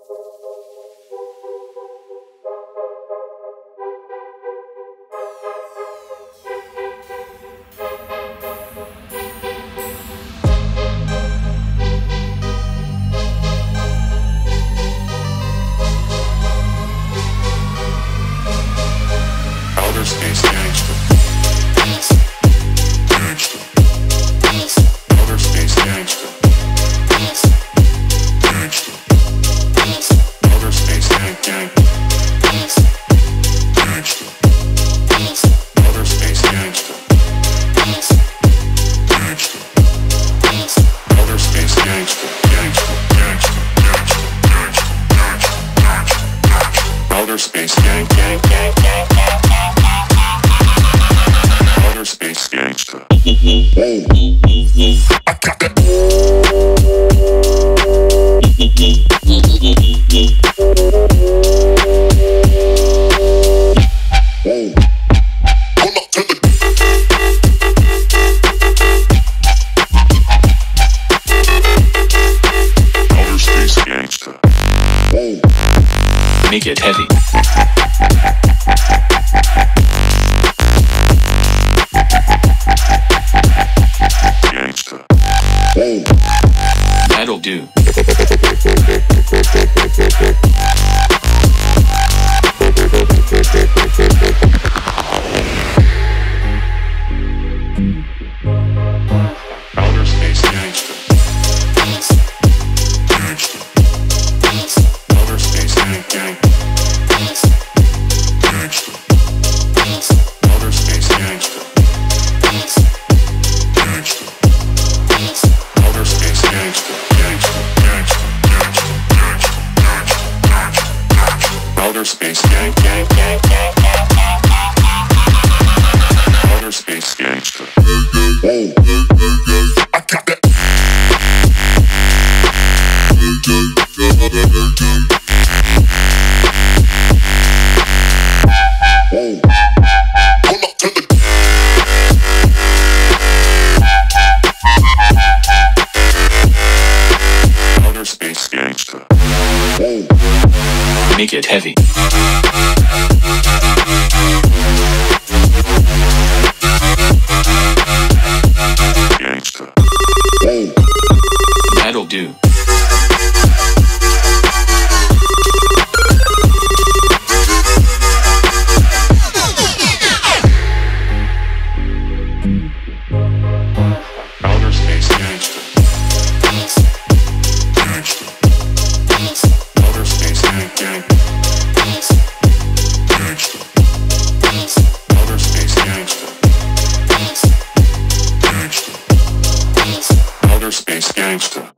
Outer Space Gangsta. Gangsta. Outer Space Gangsta. Gangsta. Outer Space Gang Gang. Gangsta. Outer Space Gangsta. Gangsta. Outer Space Gangsta. Gangsta. Gangsta. Gangsta. Gangsta. Gangsta. Outer Space Gang Gang Gang Gang. Outer Space Gangsta. I got that. Pull up to the. Outer Space Gangsta. Make it heavy. Gangsta. That'll do. Outer Space Gangsta. Gangsta. Outer Space Gang Gang. Gangsta. Outer Space Gangsta. Gangsta. Outer Space Gangsta. Gangsta. Gangsta. Gangsta. Gangsta. Gangsta. Gangsta. Outer Space Gang Gang Gang Gang Gang. Outer Space Gangsta. I got that. Pull up to the. Outer Space Gangsta. Make it heavy. Gangsta. That'll do. Outer Space Gangsta. Gangsta. Outer Space Gang Gang. Gangsta. Outer Space Gangsta. Gangsta. Outer Space Gangsta.